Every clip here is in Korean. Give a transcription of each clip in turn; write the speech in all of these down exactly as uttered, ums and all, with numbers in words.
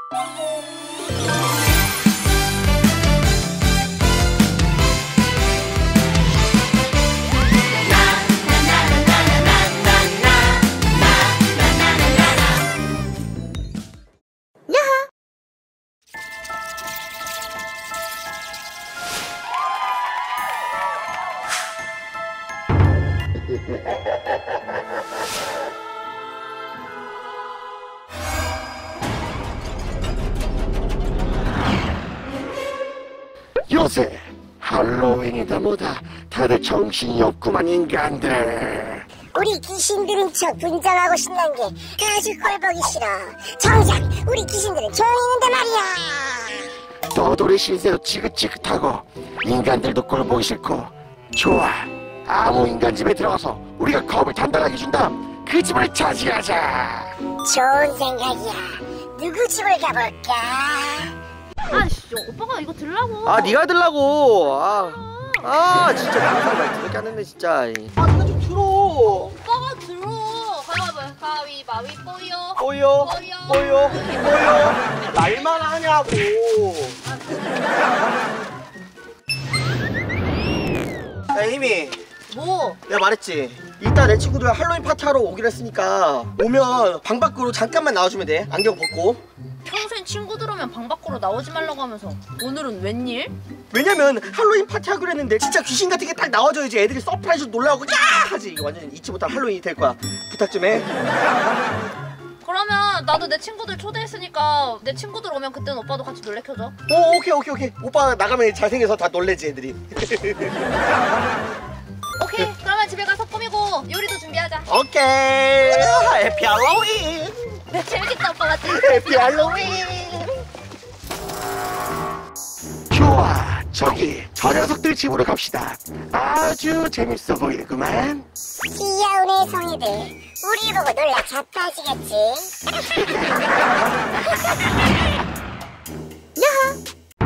요새 할로윈이다 뭐다 다들 정신이 없구만 인간들. 우리 귀신들은 저 분장하고 신난 게 아주 꼴보기 싫어. 정작 우리 귀신들은 조용히 있는데 말이야. 너도리 신세도 지긋지긋하고 인간들도 꼴보기 싫고. 좋아, 아무 인간 집에 들어가서 우리가 겁을 단단하게 준 다음 그 집을 차지하자. 좋은 생각이야. 누구 집을 가볼까? 아씨, 오빠가 이거 들라고. 아, 네가 들라고. 아, 아 진짜 방송 말 들을 게 안 됐네 진짜. 아, 네가 좀 들어. 오빠가 들어. 가위바위보 가위바위보요. 뽀요, 뽀요, 뽀요. 말만 하냐고. 야, 이미. 뭐? 내가 말했지. 이따 내 친구들 할로윈 파티하러 오기로 했으니까 오면 방 밖으로 잠깐만 나와주면 돼. 안경 벗고. 평소엔 친구들 오면 방 밖으로 나오지 말라고 하면서 오늘은 웬일? 왜냐면 할로윈 파티 하기로 했는데 진짜 귀신 같은 게 딱 나와줘야지 애들이 서프라이즈로 놀라고 야! 하지. 이거 완전 잊지 못할 할로윈이 될 거야. 부탁 좀 해. 그러면 나도 내 친구들 초대했으니까 내 친구들 오면 그때는 오빠도 같이 놀래켜줘. 오, 오케이 오케이 오케이. 오빠 나가면 잘생겨서 다 놀래지 애들이. 오케이, 그러면 집에 가서 꾸미고 요리도 준비하자. 오케이. 해피 할로윈. 네, 재밌겠다 오빠 맞지? 해피 할로윈. 좋아, 저기 저 녀석들 집으로 갑시다. 아주 재밌어 보이구만. 귀여운 애송이들 우리 보고 놀라 자빠지겠지. 야호.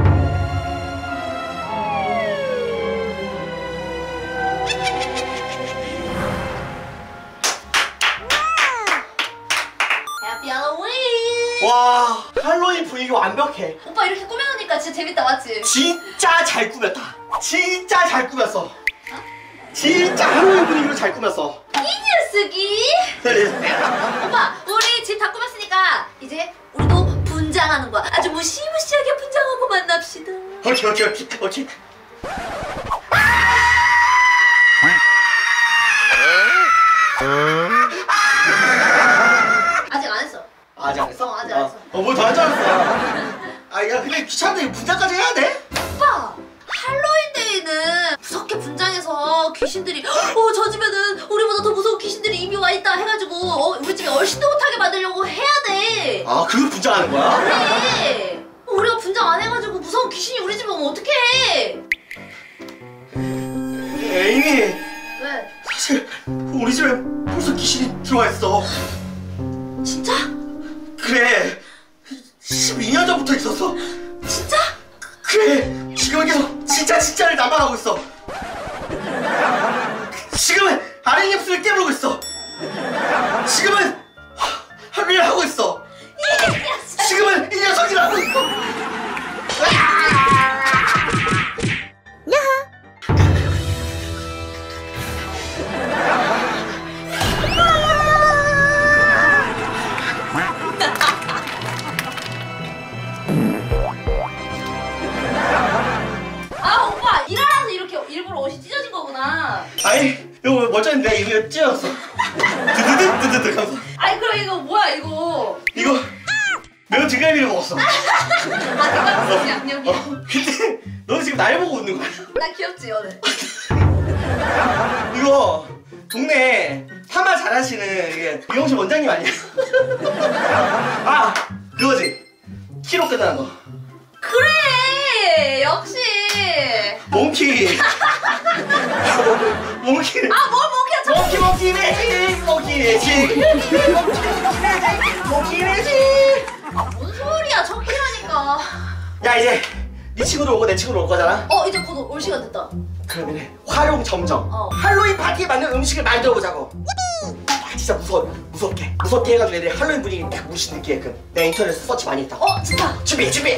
해피 할로윈. 와, 할로윈 분위기 완벽해. 오빠 이렇게 꾸며놓으니까 진짜 재밌다 맞지? 진짜 잘 꾸몄다. 진짜 잘 꾸몄어. 진짜 할로윈 분위기로 잘 꾸몄어. 이 녀석이. 오빠 우리 집 다 꾸몄으니까 이제 우리도 분장하는 거야. 아주 무시무시하게 분장하고 만납시다. 오케이 오케이 오케이 오케이. 아직 안 했어. 아직 안 했어? 어, 아직 안 했어. 어, 뭐 더 안 잘했어. 아, 야, 근데 귀찮은데 분장까지 해야 돼? 오빠 할로윈 데이는 무섭게 분장해서 귀신들이 어 저 집에는 우리보다 더 무서운 귀신들이 이미 와 있다 해가지고 어, 우리 집에 얼씬도 못하게 만들려고 해야 돼. 아, 그거 분장하는 거야? 그래. 우리가 분장 안 해가지고 무서운 귀신이 우리 집에 오면 어떡해. 에이미, 왜? 사실 우리 집에 벌써 귀신이 들어와 있어. 진짜? 그래, 십이 년 전부터 있었어. 진짜? 그래, 지금은 계속 진짜 진짜를 남발하고 있어. 지금은 아랫 입술을 깨물고 있어. 지금은 할일을 하고 있어. 지금은 이 녀석이라고. 아 오빠 일어나서 이렇게 일부러 옷이 찢어진 거구나. 아니, 이거 멋졌는데 내가 이거 찢었어. 드드득 드드득 하면서. 아니 그럼 이거 뭐야 이거? 이거 매운 등갈비를 먹었어. 아 대박 양념이야. 어, 근데 너는 지금 날 보고 웃는 거야. 나 귀엽지 오늘? 이거 동네 파마 잘하시는 이게 미용실 원장님 아니야? 아, 그거지. 키로 끝나는 거. 그래 역시. 몽키. 몽키. 아뭘 먹이야 저. 몽키 몽키 매직. 몽키 매직. 몽키 매직. 뭔 소리야 척키라니까. 야, 이제 네 친구들 오고 내 친구들 올 거잖아. 어 이제 곧 올 시간 됐다. 그러면 활용 점정. 어. 할로윈 파티에 맞는 음식을 만들어 보자고. 진짜 무서워 무섭게 무섭게 해가지고 애들이 할로윈 분위기 딱 무시 느끼게끔 내가 인터넷에서 서치 많이 했다. 어 진짜. 준비 준비.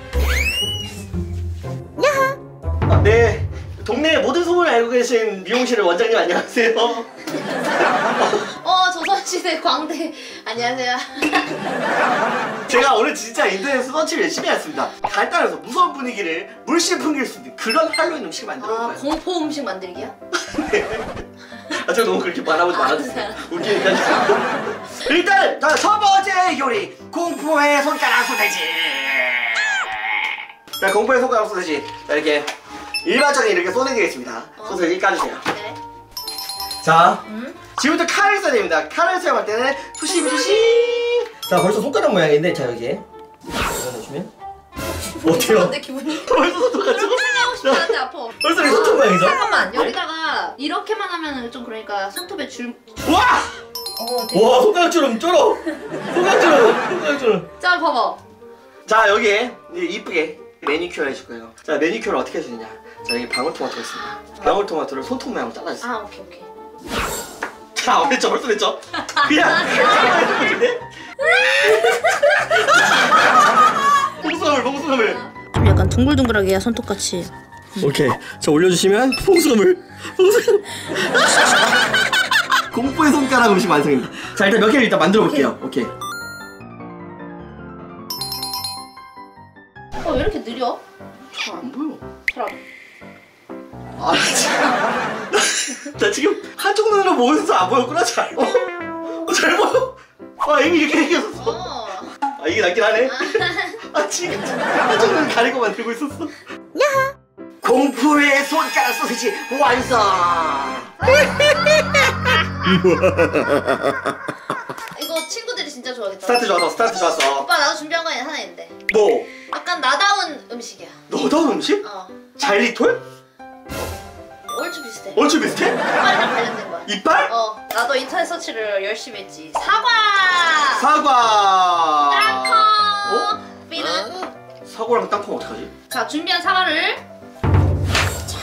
아, 네. 동네 모든 소문을 알고 계신 미용실 원장님 안녕하세요. 어 조선시대 광대 안녕하세요. 제가 오늘 진짜 인터넷 서치를 열심히 했습니다. 간단해서 무서운 분위기를 물씬 풍길 수 있는 그런 할로윈 음식을 만들어 볼 아 거예요. 공포 음식 만들기야? 아, 제가 너무 그렇게 말하지 말아주세요. 웃기니까. 일단 자, 첫 번째 요리 공포의 손가락 소세지. 자, 공포의 손가락 소세지. 자, 이렇게 일반적인 이렇게 소세지가 있습니다. 어. 소세지 까주세요. 네. 자, 음? 지금부터 칼을 써야 됩니다. 칼을 사용할 때는 조심조심. 자, 벌써 손가락 모양인데, 자 여기 넣어주면 어때요? 어때 기분이? 벌써 손가락 그렇게 생각하고 싶지 않은데 아파. 벌써 이게 손톱 모양이죠? 잠깐만 여기다가 이렇게만 하면은 좀 그러니까 손톱에 줄. 와! 어 되게. 와, 손가락처럼 쩔어. 손가락처럼, 손가락처럼. 자 봐봐. 자, 여기에 이제 이쁘게 매니큐어를 해줄 거예요. 자, 매니큐어를 어떻게 해주느냐? 자, 여기 방울토마토가 있습니다. 방울토마토를 손톱 모양으로 잘라주세요. 아 오케이 오케이. 자, 어, 됐죠? 벌써 됐죠? 그냥 해주면 되는데? 봉숭아물, 봉숭아물. 좀 약간 둥글둥글하게 해야 손톱같이. 오케이. 자, 올려주시면 봉숭아물, 봉숭아물. 공포의 손가락 음식 완성입니다. 자, 일단 몇 개를 일단 만들어 볼게요. 오케이. 어 왜 이렇게 느려? 안 보여. 사람. 아, 나, 나 지금 한쪽 눈으로 보여서 안 보였구나. 잘. 어, 어, 잘 보여. 아, 이미 이렇게 생겼었어. 어. 아, 이게 낫긴 하네. 아, 지금 한쪽 눈 가리고 만들고 있었어. 공포의 손가락 소시지 완성. 이거 친구들이 진짜 좋아하겠다. 스타트 좋았어, 스타트 좋았어. 오빠 나도 준비한 거 하나 있는데. 뭐? 약간 나다운 음식이야. 너다운 음식? 어. 잘리톨? 얼추 비슷해. 얼추 비슷해? 이빨이랑 관련된 거야. 이빨? 어. 나도 인터넷 서치를 열심히 했지. 사과. 사과. 땅콩. 어? 비는. 사과랑 땅콩 어떡하지? 자 준비한 사과를. 자.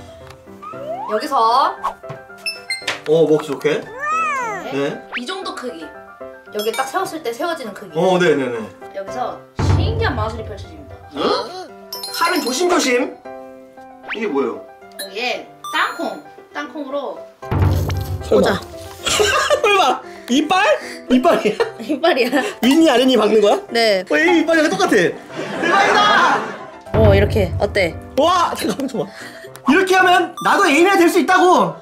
여기서. 어, 먹기 좋게. 네. 네. 이 정도 크기. 여기 딱 세웠을 때 세워지는 크기. 어, 네네네. 여기서 신기한 마술이 펼쳐집니다. 어? 칼은 조심조심. 이게 뭐예요? 여기에 땅콩. 땅콩으로. 꽂아. 설마 이빨? 이빨이야? 이빨이야. 윗니 아랫니 박는 거야? 네. 어, 이 이빨이랑 똑같아. 대박이다. 어 이렇게 어때? 와, 잠깐만 좀 봐. 이렇게 하면 나도 에이미가 될 수 있다고.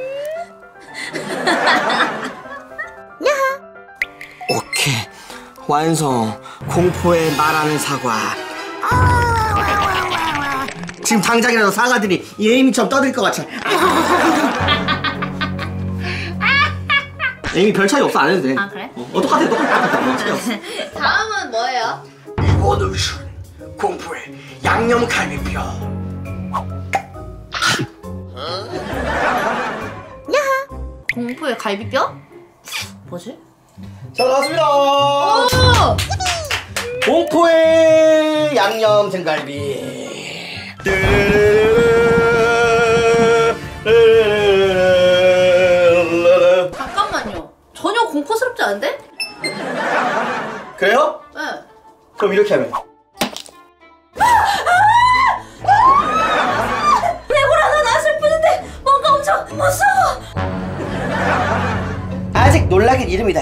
오케이, 완성. 공포의 말하는 사과. 지금 당장이라도 사과들이 이 에이미처럼 떠들 것 같아. 에이미 별 차이 없어, 안 해도 돼. 아, 그래? 어, 어 똑같아, 똑같아, 똑같아. 별 차이 없어. 다음은 뭐예요? 이번 음식은 공포의 양념 갈비뼈. 공포의 갈비뼈? 뭐지? 자, 나왔습니다. 오! 공포의 양념 등갈비. 잠깐만요. 전혀 공포스럽지 않은데? 그래요? 네. 그럼 이렇게 하면. 레고라도 나왔을 뿐인데 뭔가 엄청 무서워. 아직 놀라긴 이릅니다.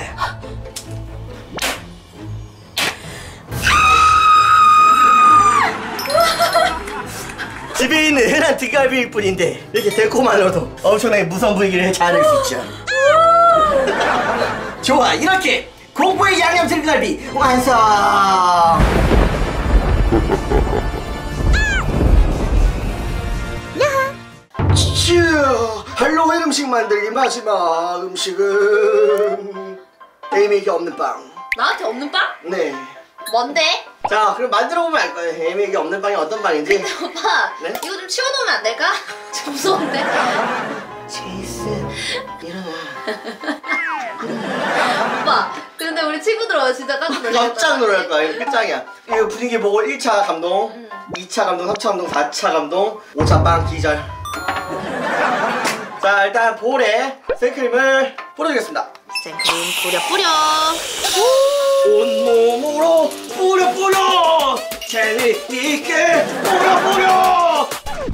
집에 있는 흔한 등갈비일 뿐인데 이렇게 데코만으로도 엄청나게 무서운 분위기를 자아낼 수 있죠. 좋아, 이렇게 공포의 양념 등갈비 완성. 쭈, 할로윈 음식 만들기 마지막 음식은 에이미에게 없는 빵. 나한테 없는 빵? 네. 뭔데? 자, 그럼 만들어보면 알 거예요. 에이미에게 없는 빵이 어떤 빵인지. 오빠 네? 이거 좀 치워놓으면 안 될까? 좀 무서운데? 제이슨, 일어나. 오빠 근데 우리 친구들 진짜 깜짝 놀랐다. 깜짝 놀랄 거야. 이거 끝장이야. 이거 분위기 보고 일 차 감동, 응. 이 차 감동, 삼 차 감동, 사 차 감동, 오 차 빵 기절. 자, 일단 볼에 생크림을 뿌려주겠습니다. 생크림 뿌려 뿌려. 온몸으로 뿌려 뿌려 재미있게 뿌려 뿌려.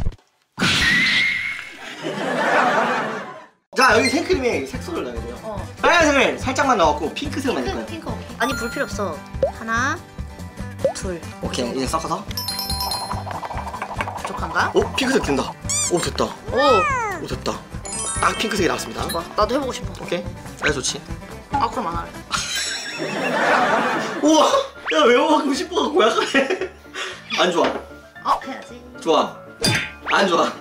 자 여기 생크림에 색소를 넣어야 돼요. 어. 빨간색을 살짝만 넣었고 핑크색만 넣을 핑크 거예요. 핑크. 아니 불 필요 없어. 하나, 둘. 오케이 이제 섞어서. 부족한가? 오 핑크색 된다. 오 됐다. 오. 오 됐다. 딱 핑크색이 나왔습니다. 좋아. 나도 해보고 싶어. 오케이 잘 좋지. 아 그럼 안 할래. 우와 야 외워가고 싶어서 고약하네. 안 좋아. 어 해야지. 좋아. 안 좋아.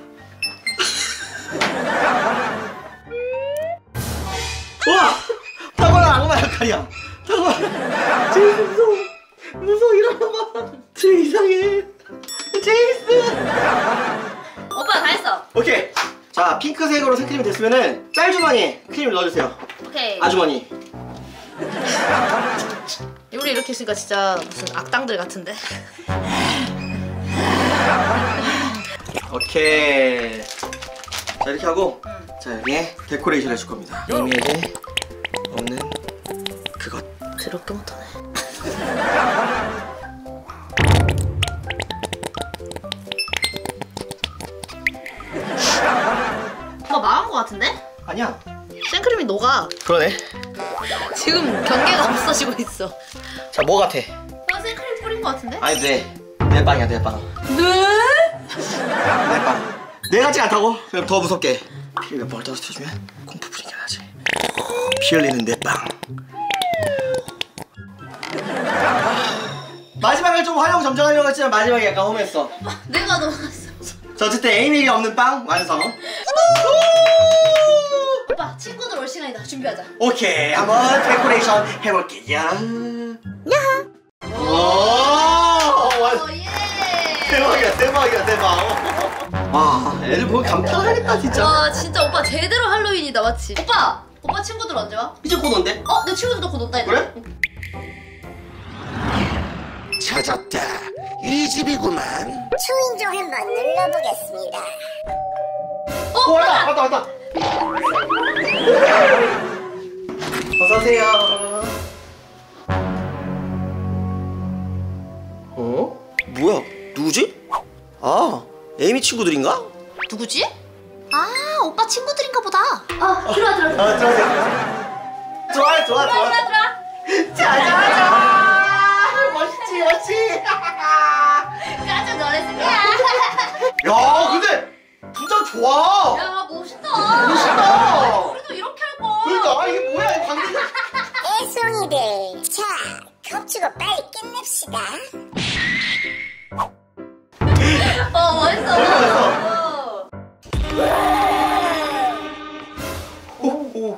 와! 타고난 악마 역할이야. 타고난. 제이스 무서워. 무서워 일어나봐. 제이 이상해. 제이스. 오빠 다 했어. 오케이. 자 핑크색으로 생크림이 됐으면은 짤주머니에 크림을 넣어주세요. 오케이. 아주머니. 우리 이렇게 있으니까 진짜 무슨 악당들 같은데. 오케이. 자 이렇게 하고 응. 자 여기에 데코레이션 해줄 겁니다. 이미에게 없는 그것. 더럽게 못하네. 오빠 망한 거 같은데? 아니야. 생크림이 녹아. 그러네. 지금 경계가 없어지고 있어. 자 뭐 같아? 나 생크림 뿌린 거 같은데? 아니 내. 내 빵이야 내 빵. 네? 내 빵. 내 같지 않다고? 그럼 더 무섭게. 피 몇 방울 떨어뜨려주면 공포 분위기가 나지. 피 흘리는 내 빵. 마지막을 좀 화려하고 점정하려고 했지만 마지막에 약간 험했어. 내가 녹았어. 자 어쨌든 에이미에게 없는 빵 완성. 오빠 친구들 올 시간이다. 준비하자. 오케이 한번 데코레이션 해볼게요. 야하. 오 완. 오 예. 대박이야 대박이야 대박. 와 애들 보면 감탄하겠다 진짜. 와 진짜 오빠 제대로 할로윈이다 맞지? 오빠! 오빠 친구들 언제 와? 이제 곧 온대. 어? 내 친구들도 곧 온다 했다. 그래? 찾았다. 이 집이구만. 초인종 한번 눌러보겠습니다. 어? 왔다 왔다 왔다. 어서오세요. 어? 뭐야 누구지? 아 에이미 친구들인가? 누구지? 아 오빠 친구들인가 보다. 아 들어와 들어와 들어와. 아 들어오세요. 좋아 좋아 좋아. 들어와 들어와. 짜자자. 멋있지 멋있지. 깜짝 놀랐습니다. 야 근데 분장 좋아. 야 멋있다. 멋있다. 우리도 이렇게 할 거. 그러니까 이게 뭐야 이 광대. 애송이들, 자, 겁주고 빨리 끝냅시다. 어 멋있어. 멋있어. 어. 오 오.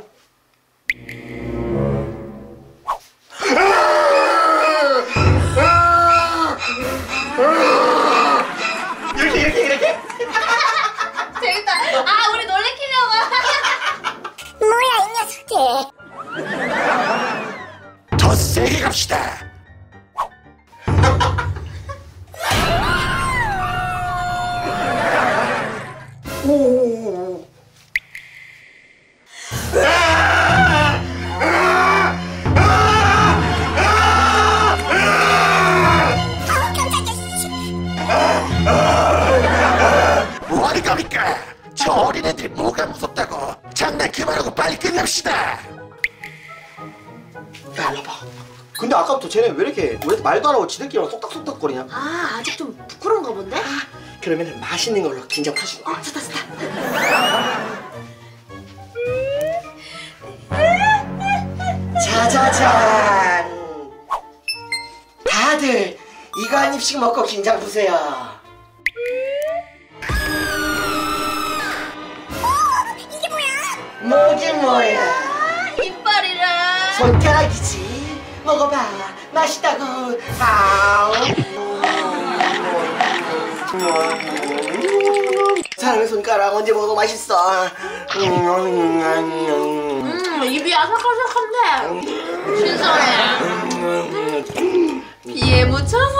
이렇게 이렇게 이렇게. 재밌다. 아 우리 놀래키려고. 뭐야, 이 녀석들. 더 세게 갑시다. 오. 뭐하는 겁니까? 저 어린애들이 뭐가 무섭다고. 장난 그만하고 빨리 끝냅시다. 야 일로 봐. 근데 아까부터 쟤네 왜 이렇게 왜 이렇게 말도 안 하고 지들끼리만 쏙닥쏙닥거리냐? 아 아직 좀 부끄러운가 본데? 그러면 맛있는 걸로 긴장 푸시는 거야. 어 좋다 좋다. 짜자잔. 다들 이거 한 입씩 먹고 긴장 푸세요. 이게 뭐야? 뭐긴 뭐야. 이빨이랑. 손가락이지. 먹어봐. 맛있다고. 아우. 사랑의 손가락 언제 먹어도 맛있어. 음 입이 아삭아삭한데 신선해. 비에 묻혀서.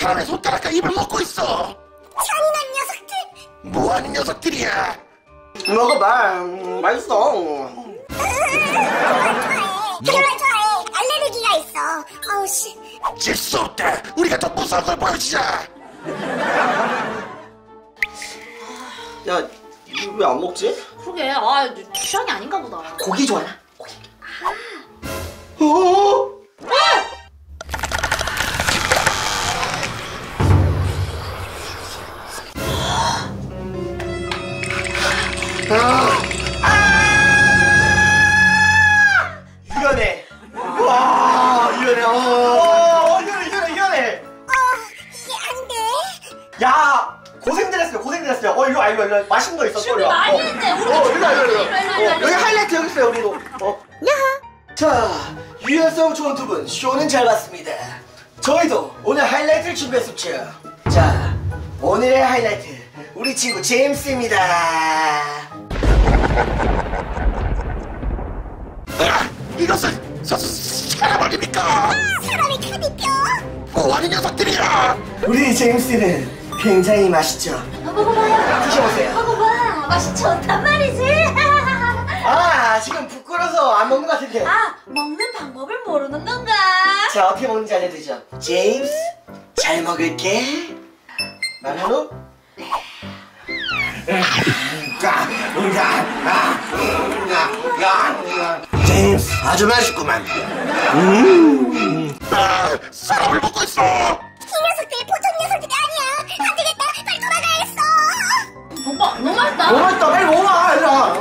사람의 손가락과 입을 먹고 있어. 잔인한 녀석들. 뭐하는 녀석들이야? 먹어봐. 음, 맛있어. 별로 안 좋아해. 알레르기가 있어. 어우 씨. 질 수 없다. 우리가 더 무서운 걸 보여주자. 야, 이거 왜 안 먹지? 그러게, 아, 취향이 아닌가 보다. 고기 좋아하나? 고기. 아. 어? 유연해. 와, 유연해. 어, 유연해, 유연해, 유연해. 어 이게 안 돼. 야, 고생들 했어요, 고생들 했어요. 어, 일로 와, 일로 와, 일로 와. 맛있는 거 있어, 준비 일로 와. 많이 어. 했네. 우리 어, 일로 와, 일로 와, 일로 와. 일로 와, 일로 와, 어, 일로 와. 여기 하이라이트 여기 있어요, 우리도. 어. 자, 유연성 좋은 두 분, 쇼는 잘 봤습니다. 저희도 오늘 하이라이트를 준비했었죠. 자, 오늘의 하이라이트, 우리 친구 제임스입니다. 아, 이것은 사, 사람 아닙니까? 사람이 카비뼈. 뭐하는 녀석들이야? 우리 제임스는 굉장히 맛있죠. 아, 먹어봐요. 드셔보세요. 먹어봐. 맛이 좋단 말이지. 아, 지금 부끄러워서 안 먹는 것 같은데. 아, 먹는 방법을 모르는 건가? 자, 어떻게 먹는지 알려드리죠. 제임스, 잘 먹을게. 말한우. 제임스, 아주 맛있구만. 아, 사람을 먹고 있어. 이 녀석들 보통 녀석들이 아니야. 안 되겠다. 빨리 돌아가야겠어. 오빠, 너무 맛있다. 너무 맛있다. 빨리 먹어봐, 얘들아.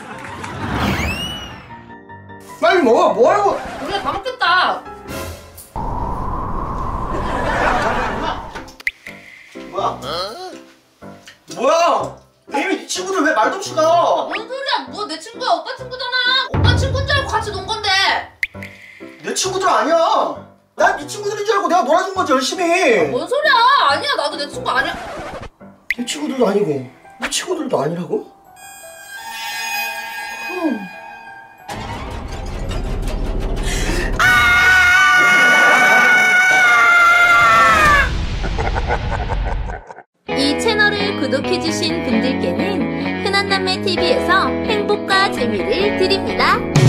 빨리 먹어. 뭐하고? 우리가 다 먹겠다. 뭐야? 뭐야? 에이미, 이 친구들 왜 말도 없이 가? 뭔 소리야? 뭐 내 친구야? 오빠 친구잖아. 오빠 친구인 줄 알고 같이 논 건데. 내 친구들 아니야. 난 네 친구들인 줄 알고 내가 놀아준 거지, 열심히. 뭔 소리야? 아니야, 나도 내 친구 아니야. 내 친구들도 아니고 내 친구들도 아니라고? 이 채널을 구독해주신 분들께는 흔한남매티비에서 행복과 재미를 드립니다.